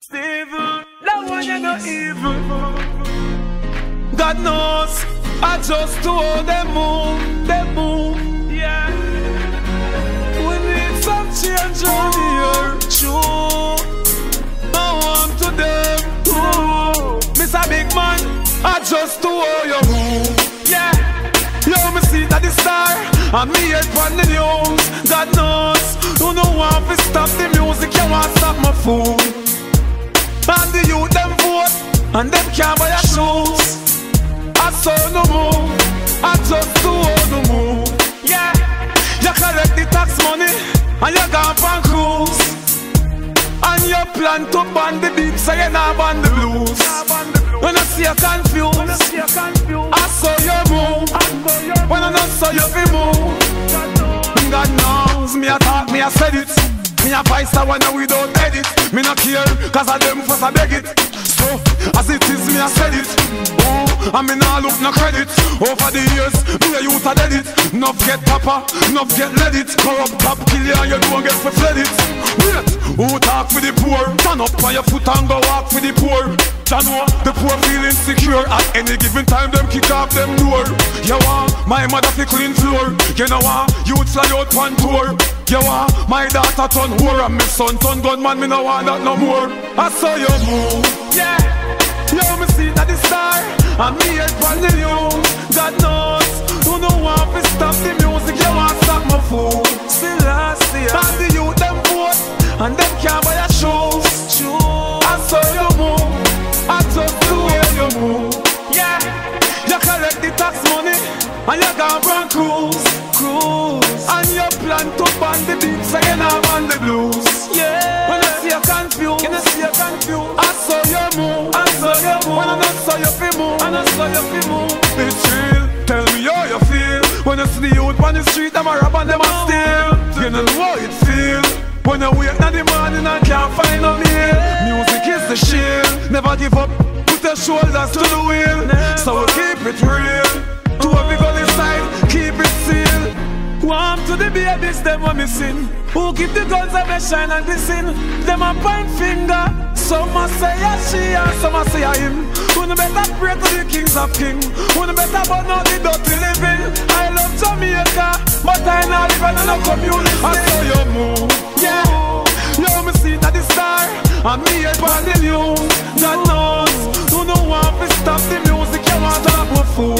Steven, that one you're not evil. God knows, I just to hold them move, yeah. We need some change on here, true. I want to them, ooh. Mr. Big Man, I just to hold your move, yeah. Yo, me see that the star, and me head on the news. God knows, you know want to stop the music, you want to stop my food. And the youth them vote, and them can't buy your shoes. I saw no move, I just do all no move. Yeah, you collect the tax money, and you gone on cruise. And you plan to ban the beat, so you not ban the blues. When I see you confused, I saw your move. When I not saw you be move. God knows, me a talk, me a said it. Me a vice a one without edit. Me not care, cause I them first I beg it. So, as it is, me a said it. Oh, and me nah look no credit. Over the years, me a youth a dead it. Nuff get papa, nuff get let it. Corrupt top kill ya, you don't get for fled it. Wait, who talk for the poor? Stand up on your foot and go walk for the poor. You know, the poor feel insecure. At any given time, them kick off them door. You want my mother fi clean floor. You know what, youth fly out on tour. You want my daughter turn whore and my son turn gunman, me no want that no more. I saw you move, yeah. Yo, me see that the star, and me head on the news. God knows, you know want to stop the music, you want to stop my food. Still I see ya. And the youth them vote, and them can't buy your shoes. I saw you move, I just do where you move, yeah. You collect the tax money, and you gone on cruise. And you plan to ban the beat, so you not ban the blues. Yeah. When I see you confused, I saw you move. When I not saw you fi move, It's real. Tell me how you feel when you see the youth on the street, them a rob and them a steal. You know how it feel when you wake in the morning and can't find no meal. Music is the shield. Never give up. Put your shoulders to the wheel. So we keep it real. To every go inside, keep it sealed. Warm to the babies, them a missing. Who keep the guns and they shine and glisten. Them a point finger. Some a say a she and some a say a him. Who no better pray to the kings of kings. Who no better burn out the dirty living. I love Jamaica, but I not live in no community. I saw you move, yeah. Yo, me see that the star, and me head on the news. God knows, who no want to stop the music. You want to stop my food.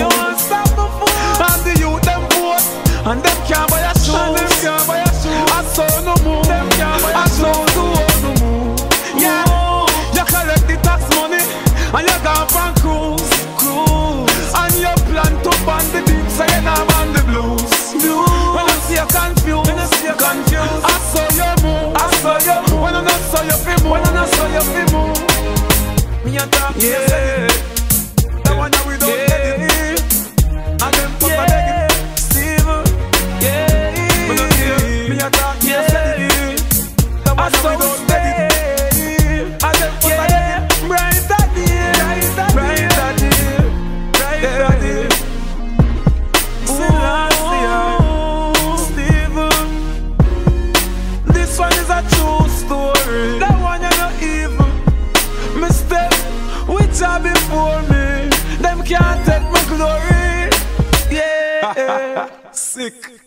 And the youth them vote, and them can't buy a shoes. I saw no move, I saw no move, yeah. You collect the tax money, and you gone on cruise. And you plan to ban the beat, so you not ban the blues. When I see you confused, I saw your move. When I not saw you fi move, me a talk, yeah. That one that we don't get it. And them papa beg it, Steven, yeah. When I hear me a talk, yeah. That one that we don't get it. And them papa beg it, brighter day. Steven, this one is a true story. That one you're not evil. Me step with her before me. Them can't take my glory. Yeah. Sick.